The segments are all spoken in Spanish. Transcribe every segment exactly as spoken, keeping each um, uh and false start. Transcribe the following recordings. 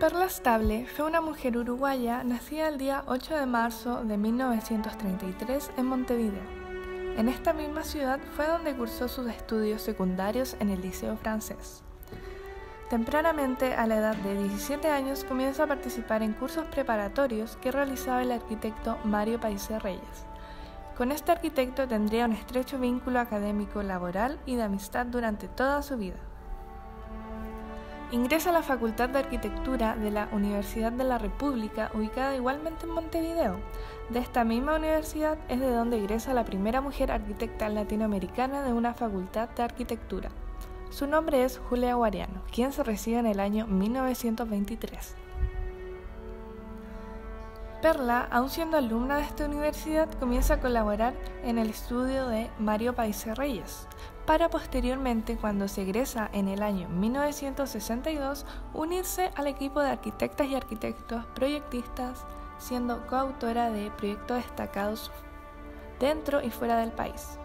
Perla Estable fue una mujer uruguaya nacida el día ocho de marzo de mil novecientos treinta y tres en Montevideo. En esta misma ciudad fue donde cursó sus estudios secundarios en el Liceo Francés. Tempranamente, a la edad de diecisiete años, comienza a participar en cursos preparatorios que realizaba el arquitecto Mario Paisé Reyes. Con este arquitecto tendría un estrecho vínculo académico, laboral y de amistad durante toda su vida. Ingresa a la Facultad de Arquitectura de la Universidad de la República, ubicada igualmente en Montevideo. De esta misma universidad es de donde egresa la primera mujer arquitecta latinoamericana de una facultad de arquitectura. Su nombre es Julia Guariano, quien se recibe en el año mil novecientos veintitrés. Perla, aun siendo alumna de esta universidad, comienza a colaborar en el estudio de Mario Paisé Reyes, para posteriormente, cuando se egresa en el año mil novecientos sesenta y dos, unirse al equipo de arquitectas y arquitectos proyectistas, siendo coautora de proyectos destacados dentro y fuera del país.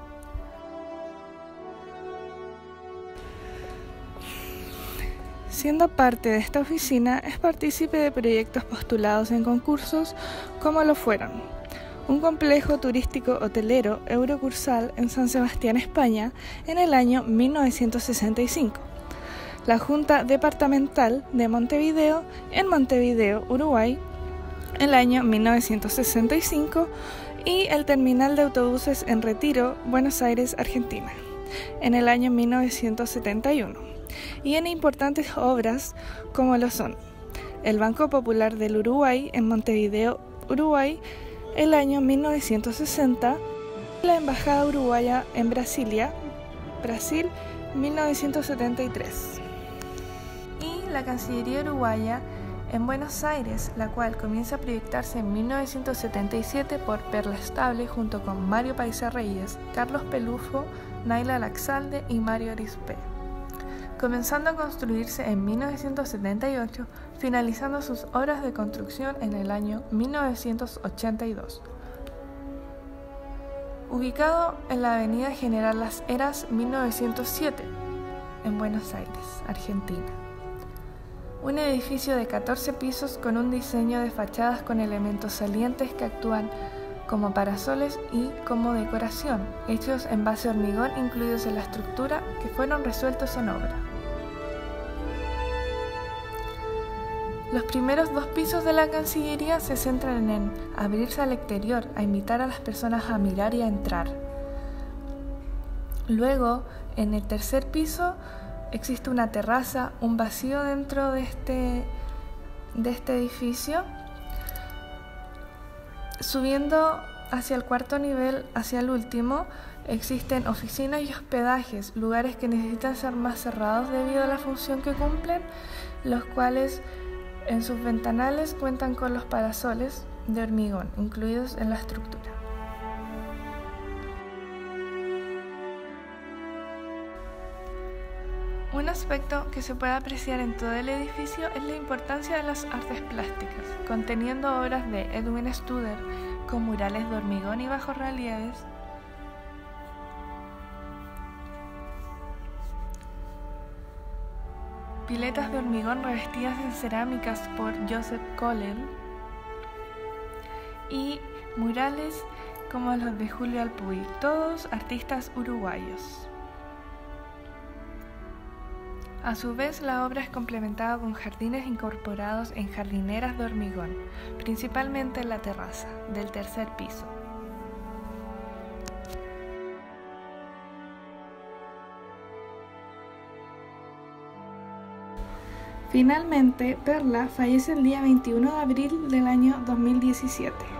Siendo parte de esta oficina, es partícipe de proyectos postulados en concursos como lo fueron un complejo turístico hotelero Eurocursal en San Sebastián, España, en el año mil novecientos sesenta y cinco, la Junta Departamental de Montevideo en Montevideo, Uruguay, en el año mil novecientos sesenta y cinco, y el Terminal de Autobuses en Retiro, Buenos Aires, Argentina, en el año mil novecientos setenta y uno, y en importantes obras como lo son el Banco Popular del Uruguay en Montevideo, Uruguay, el año mil novecientos sesenta, la Embajada Uruguaya en Brasilia, Brasil, mil novecientos setenta y tres, y la Cancillería Uruguaya en Buenos Aires, la cual comienza a proyectarse en mil novecientos setenta y siete por Perla Estable junto con Mario Paisé Reyes, Carlos Pelufo, Naila Laxalde y Mario Arizpe, comenzando a construirse en mil novecientos setenta y ocho, finalizando sus obras de construcción en el año mil novecientos ochenta y dos. Ubicado en la avenida General Las Heras mil novecientos siete, en Buenos Aires, Argentina. Un edificio de catorce pisos con un diseño de fachadas con elementos salientes que actúan como parasoles y como decoración, hechos en base a hormigón incluidos en la estructura, que fueron resueltos en obra. Los primeros dos pisos de la Cancillería se centran en abrirse al exterior, a invitar a las personas a mirar y a entrar. Luego, en el tercer piso, existe una terraza, un vacío dentro de este, de este edificio. Subiendo hacia el cuarto nivel, hacia el último, existen oficinas y hospedajes, lugares que necesitan ser más cerrados debido a la función que cumplen, los cuales en sus ventanales cuentan con los parasoles de hormigón incluidos en la estructura. Un aspecto que se puede apreciar en todo el edificio es la importancia de las artes plásticas, conteniendo obras de Edwin Studer con murales de hormigón y bajorrelieves, piletas de hormigón revestidas en cerámicas por Joseph Kollel y murales como los de Julio Alpuy, todos artistas uruguayos. A su vez, la obra es complementada con jardines incorporados en jardineras de hormigón, principalmente en la terraza del tercer piso. Finalmente, Perla fallece el día veintiuno de abril del año dos mil diecisiete.